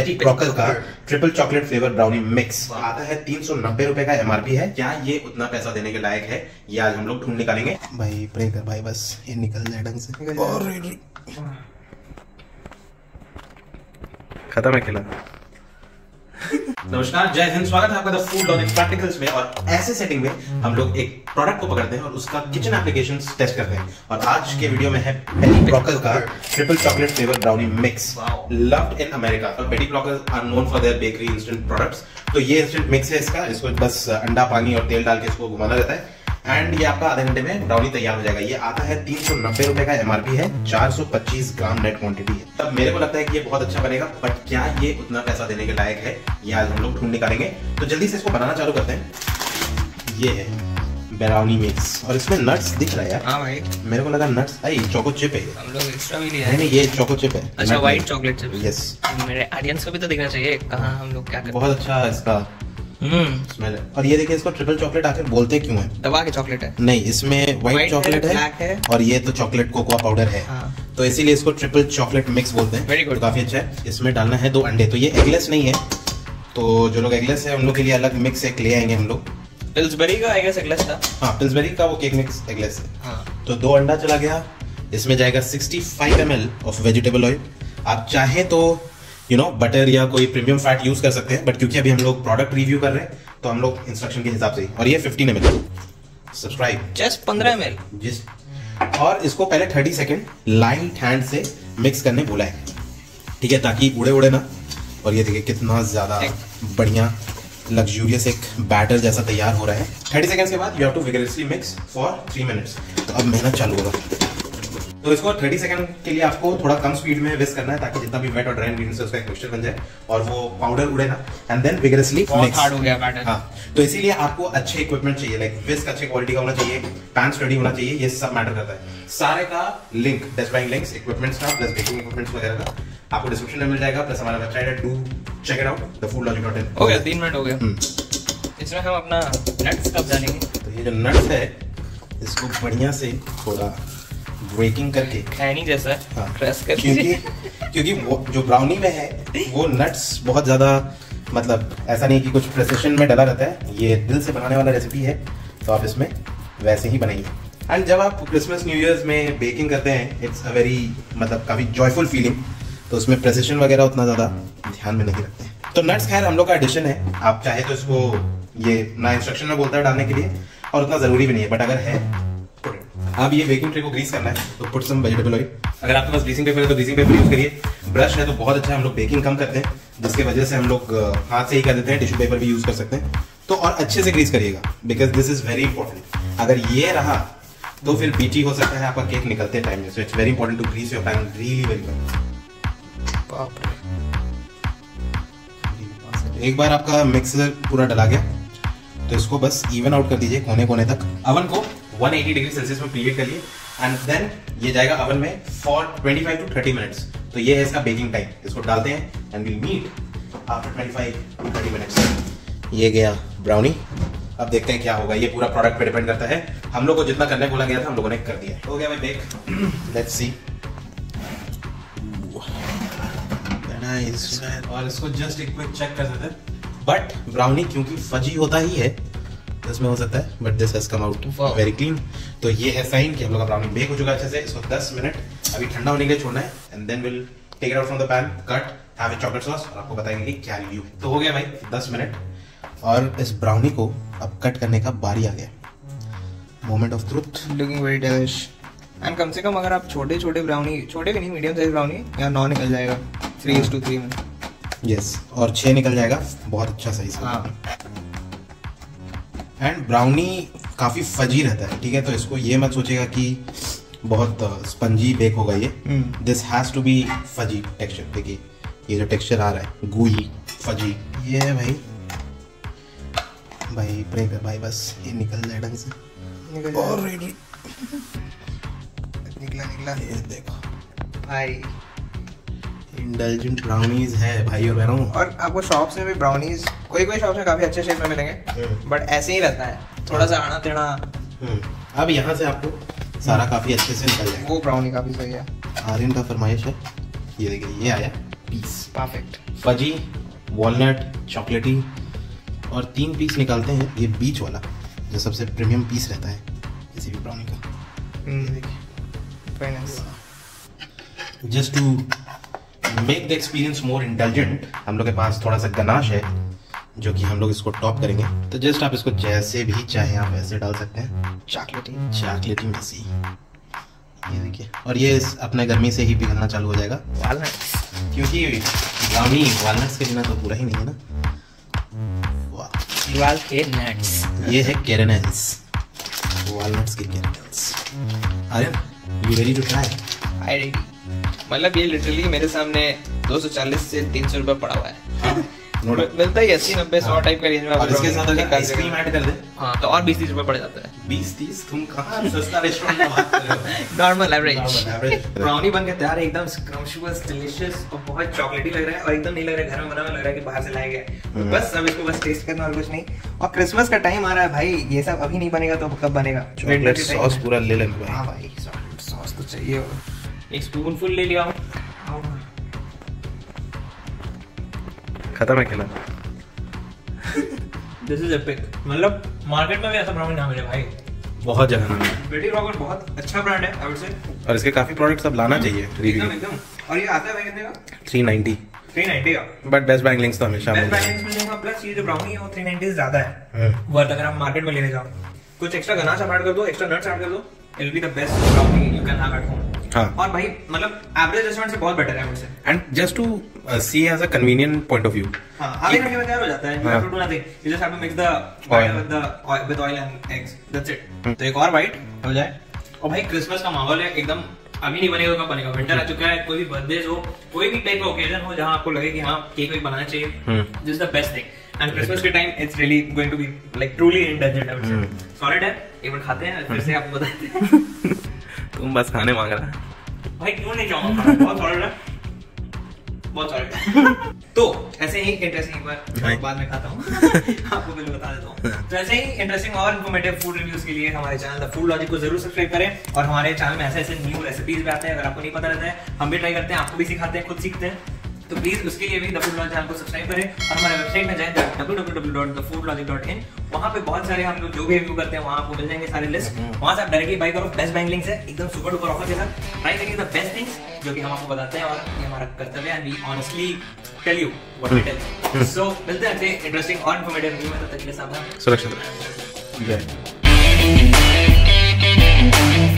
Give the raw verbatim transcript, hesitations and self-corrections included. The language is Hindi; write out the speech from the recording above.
पेटी ब्रोकर का triple chocolate flavour brownie mix आता है तीन सौ नब्बे रुपए का एमआरपी है। क्या ये उतना पैसा देने के लायक है, ये आज हम लोग ढूंढ निकालेंगे। भाई प्रे कर भाई, बस ये निकल जाए ढंग से। और खत्म है खिला। नमस्कार, जय हिंद, स्वागत है आपका द फूड लॉजिक प्रैक्टिकल्स में। और ऐसे सेटिंग में हम लोग एक प्रोडक्ट को पकड़ते हैं और उसका किचन एप्लीकेशंस टेस्ट करते हैं। और आज के वीडियो में है पेटी ब्रोकर का triple chocolate flavour brownie mix, loved in America. और Betty Crocker are known for their bakery instant products. तो ये इंस्टेंट मिक्स है इसका, इसको बस अंडा, पानी और तेल डाल के इसको घुमाना रहता है एंड ये आपका आधे घंटे में ब्राउनी तैयार हो जाएगा। ये आता है तीन सौ नब्बे रुपए का एमआरपी है, चार सौ पच्चीस ग्राम नेट क्वांटिटी है। तब मेरे को लगता है कि ये बहुत अच्छा बनेगा, बट क्या ये उतना पैसा देने के लायक है, ये आज हम लोग ढूंढ निकालेंगे। तो जल्दी से इसको बनाना चालू करते हैं। ये है ब्राउनी मिक्स और इसमें नट्स दिख रहा है यार। हाँ भाई, मेरे को लगा नट्स, आई चोको चिप है। हम लोग एक्स्ट्रा भी लिया है। नहीं, ये चोको चिप है। अच्छा, व्हाइट चॉकलेट चिप। यस, मेरे ऑडियंस को भी तो दिखना चाहिए कहाँ हम लोग क्या करते हैं। बहुत अच्छा इसका हम्म स्मेल है। और ये देखिए, इसको ट्रिपल चॉकलेट आखिर बोलते क्यों है? दबा के चॉकलेट है। नहीं, इसमें व्हाइट चॉकलेट है, है और ये तो चॉकलेट कोकोआ पाउडर है। हाँ। तो इसीलिए इसको ट्रिपल चॉकलेट मिक्स बोलते हैं। वेरी गुड, तो काफी अच्छा है। इसमें डालना है दो अंडे। तो ये एगलेस नहीं है, तो जो लोग एगलेस है उन लोग के लिए अलग मिक्स एक ले आएंगे हम लोग। पिल्सबरी का आई गेस एगलेस था। हाँ, पिल्सबरी का वो केक मिक्स एगलेस है। हाँ। तो दो अंडा चला गया। इसमें जाएगा पैंसठ M L of vegetable oil. आप चाहें तो यू नो बटर या कोई प्रीमियम फैट यूज कर सकते हैं, बट क्योंकि अभी हम लोग प्रोडक्ट रिव्यू कर रहे हैं तो हम लोग इंस्ट्रक्शन के हिसाब से ही। और ये पंद्रह एम एल सब्सक्राइब जस्ट पंद्रह एम एल जिस और इसको पहले तीस सेकंड लाइट हैंड से मिक्स करने बोला है, ठीक है, ताकि उड़े उड़े ना। और ये देखिए कितना ज्यादा बढ़िया लग्जूरियस एक बैटर जैसा तैयार हो रहा है। तीस सेकंड्स के बाद you have to vigorously mix for three minutes. तो अब मेहनत चालू होगा। तो इसको तीस सेकंड के लिए आपको थोड़ा कम स्पीड में विस्क करना है, ताकि जितना भी वेट और ड्राई इंग्रेडिएंट्स है उसका एक मिक्सचर बन जाए और वो पाउडर उड़े ना। And then vigorously mix. Hard हो गया बैटर। हाँ, तो इसीलिए आपको अच्छे इक्विपमेंट चाहिए, लाइक विस्क अच्छे क्वालिटी का होना चाहिए, पैन स्टडी होना चाहिए, ये सब मैटर करता है। सारे का लिंक, टेस्ट लिंक्स, इक्विपमेंट्स का प्लस बेकिंग इक्विपमेंट्स वगैरह का आपको डिस्क्रिप्शन में मिल जाएगा, प्लस हमारा वेबसाइट है, do check it out the food logic dot in. हो गया, तीन मिनट हो गया। इसमें हम अपना नट्स कब डालेंगे? तो ये जो नट्स है इसको बढ़िया से थोड़ा ब्रेकिंग करके खैनी जैसा हाँ, क्रश करके, क्योंकि क्योंकि वो जो ब्राउनी में है वो नट्स बहुत ज्यादा, मतलब ऐसा नहीं कि कुछ प्रिसिशन में डला रहता है। ये दिल से बनाने वाला रेसिपी है, तो आप इसमें वैसे ही बनाइए। एंड जब आप क्रिसमस न्यू ईयर्स में बेकिंग करते हैं, इट्स अ वेरी मतलब काफी जॉयफुल फीलिंग, तो उसमें प्रिसिशन वगैरह उतना ज्यादा ध्यान में नहीं रखते हैं। तो नट्स खैर हम लोग का एडिशन है, आप चाहे तो इसको, ये ना इंस्ट्रक्शन में बोलता है डालने के लिए और उतना जरूरी भी नहीं है, बट अगर है अब ये बेकिंग ट्रे को ग्रीस करना है तो पुट सम वेजिटेबल ऑयल। अगर आपके पास ग्रीसिंग पेपर है तो ग्रीसिंग पेपर यूज करिए। ब्रश है तो बहुत अच्छा है, हम लोग बेकिंग कम करते हैं जिसके वजह से हम लोग हाथ से ही कर देते हैं, टिश्यू पेपर भी यूज कर सकते हैं। तो और अच्छे से ग्रीस करिएगा, because this is very important. अगर ये रहा तो फिर बीटी हो सकता है आपका केक निकलते टाइम में। So it's very important to grease your pan really very well. एक बार आपका मिक्सर पूरा डला गया तो इसको बस इवन आउट कर दीजिए कोने कोने तक। अवन को एक सौ अस्सी डिग्री सेल्सियस में प्रीहीट करिए एंड देन ये जाएगा अवन में फॉर पच्चीस टू तीस मिनट्स। तो ये है इसका बेकिंग टाइम। इसको डालते हैं एंड विल मीट आफ्टर पच्चीस टू तीस मिनट्स। ये गया ब्राउनी। अब देखते हैं क्या होगा, ये पूरा प्रोडक्ट पे डिपेंड करता है। हम लोग को जितना करने बोला गया था हम लोगों ने कर दिया। हो गया भाई बेक। Let's see. नाइस। और इसको जस्ट एक क्विक चेक कर सकते हैं, बट ब्राउनी क्योंकि फजी होता ही है इसमें हो सकता है, but this has come out very clean. तो ये है साइन कि हम लोग का ब्राउनी बेक हो चुका है अच्छे से। इसको दस मिनट अभी ठंडा होने के लिए छोड़ना है and then will take it out from the pan, cut, have with chocolate sauce और आपको बताएंगे कि क्या रिव्यू है। तो हो गया भाई दस मिनट और इस ब्राउनी को अब कट करने का बारी आ गया। Moment of truth. Looking very delish. And कम से कम अगर आप छोटे छोटे ब्राउनी, छोटे भी नहीं, मीडियम साइज ब्राउनी या नौ निकल जाएगा थ्री इज टू थ्री में। यस, और छह निकल जाएगा, बहुत अच्छा साइज। हाँ। एंड ब्राउनी काफी फजी रहता है, ठीक है, तो इसको ये मत सोचेगा कि बहुत स्पंजी बेक होगा ये। This has to be fudgy texture. देखिए ये जो टेक्सचर आ रहा है, गूई फजी, ये है भाई। भाई प्रे कर भाई, बस ये निकल जाए ढंग से। निकल और निकला निकला। ये देखो भाई, इंडल्जेंट ब्राउनीज है भाई और बहनों। और आपको शॉप्स में भी ब्राउनीज, कोई कोई शॉप्स में काफी अच्छे शेप में मिलेंगे, बट ऐसे ही रहता है, थोड़ा सा आना टेढ़ा। अब यहाँ से आपको सारा काफी अच्छे से निकल जाएगा। वो ब्राउनी काफी सही है। आर्यन का फरमाइश है, ये देखिए ये आया पीस, परफेक्ट। फजी, वॉलनट, चॉकलेटी, और तीन पीस निकालते हैं ये बीच वाला जो सबसे प्रीमियम पीस रहता है किसी भी ब्राउनी का। Just to make the experience more intelligent, हम लोग के पास थोड़ा सा गनाश है जो कि हम लोग इसको टॉप करेंगे। तो जस्ट आप इसको जैसे भी चाहे आप ऐसे डाल सकते हैं। चॉकलेटी चॉकलेटी मेसी, ये देखिए, और ये इस अपने गर्मी से ही पिघलना चालू हो जाएगा, वॉलनट्स, क्योंकि ब्राउनी वॉलनट्स के बिना तो पूरा ही नहीं है ना। वाह, वाल के नट्स, ये है कैरेनल्स, वॉलनट्स के kernels. Aryan, you ready to try? I ready. मतलब ये लिटरली मेरे सामने दो सौ चालीस से तीन सौ रुपये पड़ा हुआ है। मिलता ही अस्सी नब्बे सौ टाइप का रेंज में। और इसके साथ अगर आइसक्रीम ऐड कर दे हाँ तो और बीस तीस रुपये पड़ जाता है। बीस तीस? तुम कहाँ सस्ता रेस्टोरेंट में बात कर रहे हो? Normal average. एवरेज ब्राउनी बन के तैयार है, एकदम स्क्रम्पशुअस, डिलीशियस और बहुत चॉकलेटी लग रहा है, और एकदम नहीं लग रहा है घर में बना हुआ, लग रहा है कि बाहर से लाया गया है। बस अब इसको बस टेस्ट करना और कुछ नहीं। और क्रिसमस का टाइम आ रहा है भाई, ये सब अभी नहीं बनेगा तो कब बनेगा? चॉकलेट सॉस पूरा ले लेंगे भाई। हाँ भाई, चॉकलेट सॉस तो चाहिए। एक स्पून फुल ले लिया हूँ। खत्म है खेला। This is epic. मतलब मार्केट में भी ऐसा ब्राउनी ना मिले भाई, बहुत जगह ना मिले। बेटी रॉकेट बहुत अच्छा ब्रांड है आई वुड से, और इसके काफी प्रोडक्ट्स अब लाना चाहिए। एकदम एकदम। और ये आता है भाई कितने का? Three ninety. थ्री नाइंटी का। बट बेस्ट बैंगलिंग्स तो हमेशा बेस्ट मिलते हैं। बैंगलिंग्स मिलेगा, प्लस ये जो ब्राउनी है वो थ्री नाइंटी से ज्यादा है वर्थ अगर आप मार्केट में लेने जाओ। कुछ एक्स्ट्रा गनाश ऐड कर दो, एक्स्ट्रा नट्स ऐड कर दो, it will be the best brownie you can have at home. हाँ। और भाई मतलब एवरेज रेस्टोरेंट से बहुत बेटर है मुझसे। And just to see as a convenient point of view, हाँ, आधे घंटे में तैयार हो जाता है। You have to do nothing. You just have to mix the batter with the oil, with oil and eggs. That's it. तो एक और बाइट हो जाए। और भाई क्रिसमस का माहौल है एकदम, अभी नहीं बनेगा कब बनेगा? विंटर आ चुका है, कोई भी बर्थडे हो, कोई भी टाइप का ओकेजन हो जहाँ आपको लगे कि हाँ केक वेक बनाना चाहिए, this is the best thing. And Christmas के time it's really going to be like truly intelligent. I would say solid है। एक बार खाते हैं फिर से आपको बताते हैं। तुम बस खाने मांग रहा है भाई, क्यों नहीं चाहूंगा? बहुत सॉलिड है, बहुत सॉलिड। तो ऐसे ही इंटरेस्टिंग, एक बार बाद में खाता हूँ आपको पहले बता देता हूँ। तो ऐसे ही इंटरेस्टिंग और इन्फॉर्मेटिव फूड रिव्यूज के लिए हमारे चैनल द फूड लॉजिक को जरूर सब्सक्राइब करें। और हमारे चैनल में ऐसे ऐसे न्यू रेसिपीज भी आते हैं, अगर आपको नहीं पता रहता है हम भी ट्राई करते हैं, आपको भी सिखाते हैं, खुद सीखते हैं। तो प्लीज उसके लिए भी द फूड लॉजिक चैनल को सब्सक्राइब करें और हमारे वेबसाइट में जाएं W W W dot the food logic dot in. वहाँ पे बहुत सारे हम लोग जो भी रिव्यू करते हैं वहाँ आपको मिल जाएंगे सारे लिस्ट। वहाँ से आप डायरेक्टली बाय करो, बेस्ट बैंग लिंक्स है, एकदम सुपर डुपर ऑफर के साथ। ट्राई करिए द बेस्ट थिंग्स जो कि हम आपको बताते हैं, और ये हमारा कर्तव्य है, we honestly tell you what we tell. So मिलते हैं ऐसे इंटरेस्टिंग और इन्फॉर्मेटिव रिव्यू में, तब तक के लिए सावधान, सुरक्षित।